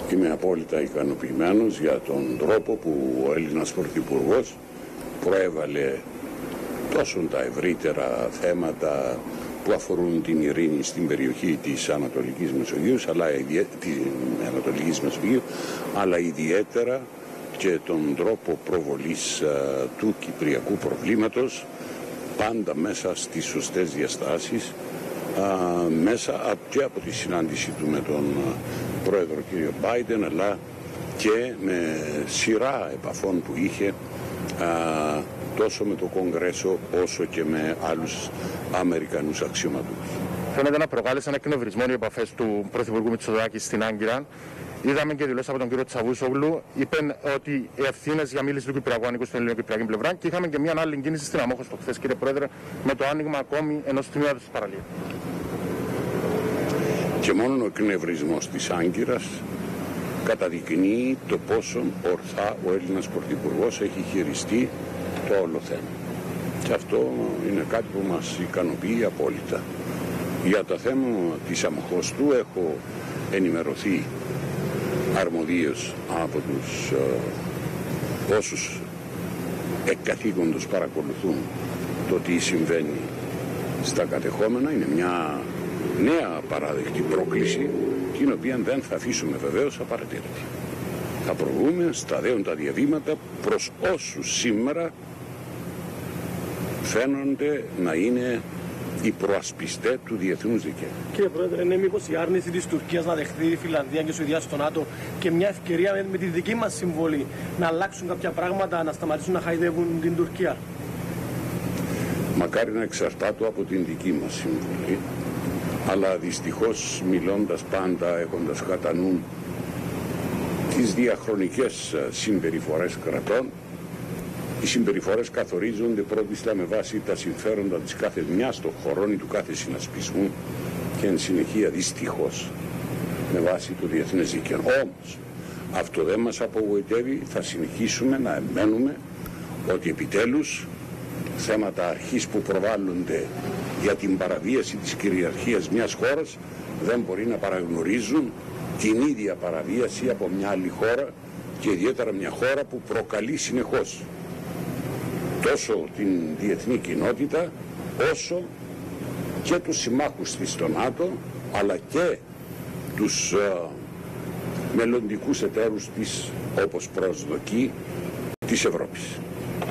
Είμαι απόλυτα ικανοποιημένος για τον τρόπο που ο Έλληνας Πρωθυπουργός προέβαλε τόσο τα ευρύτερα θέματα που αφορούν την ειρήνη στην περιοχή της Ανατολικής Μεσογείου, αλλά ιδιαίτερα και τον τρόπο προβολής του κυπριακού προβλήματος, πάντα μέσα στις σωστές διαστάσεις, μέσα και από τη συνάντηση του με τον πρόεδρο κ. Μπάιντεν, αλλά και με σειρά επαφών που είχε τόσο με το Κογκρέσο όσο και με άλλους Αμερικανούς αξιωματούχους. Φαίνεται να προκάλεσαν εκνευρισμό οι επαφές του Πρωθυπουργού Μητσοτάκη στην Άγκυρα. Είδαμε και δηλώσεις από τον κύριο Τσαβούσογλου. Είπε ότι οι ευθύνες για μίληση του Κυπριακού ανήκουν στην ελληνοκυπριακή πλευρά. Και είχαμε και μια άλλη κίνηση στην Αμόχωστο χθες, κύριε Πρόεδρε, με το άνοιγμα ακόμη ενός τμήματος της παραλίας. Και μόνο ο εκνευρισμός της Άγκυρας καταδεικνύει το πόσο ορθά ο Έλληνας Πρωθυπουργός έχει χειριστεί το όλο θέμα. Και αυτό είναι κάτι που μας ικανοποιεί απόλυτα. Για το θέμα της Αμοχώστου έχω ενημερωθεί αρμοδίως από τους όσους εκκαθήκοντος παρακολουθούν το τι συμβαίνει στα κατεχόμενα. Είναι μια νέα παράδεκτη πρόκληση, την οποία δεν θα αφήσουμε βεβαίως απαρατήρητη. Θα προβούμε στα δέοντα διαβήματα προς όσους σήμερα φαίνονται να είναι οι προασπιστές του διεθνούς δικαίου. Κύριε Πρόεδρε, είναι μήπως η άρνηση της Τουρκίας να δεχθεί η Φιλανδία και η Σουηδία στο ΝΑΤΟ και μια ευκαιρία με τη δική μας συμβολή να αλλάξουν κάποια πράγματα, να σταματήσουν να χαϊδεύουν την Τουρκία? Μακάρι να εξαρτάται από την δική μας συμβολή, αλλά δυστυχώς μιλώντας πάντα έχοντας κατά νου τις διαχρονικές συμπεριφορές κρατών, οι συμπεριφορές καθορίζονται πρώτιστα με βάση τα συμφέροντα της κάθε μιας των χωρών ή του κάθε συνασπισμού και εν συνεχεία δυστυχώς με βάση το διεθνές δίκαιο. Όμως αυτό δεν μας απογοητεύει, θα συνεχίσουμε να εμένουμε ότι επιτέλους θέματα αρχής που προβάλλονται για την παραβίαση της κυριαρχίας μιας χώρας δεν μπορεί να παραγνωρίζουν την ίδια παραβίαση από μια άλλη χώρα, και ιδιαίτερα μια χώρα που προκαλεί συνεχώς τόσο την διεθνή κοινότητα όσο και τους συμμάχους της στο ΝΑΤΟ, αλλά και τους μελλοντικούς εταίρους της, όπως προσδοκεί, της Ευρώπης.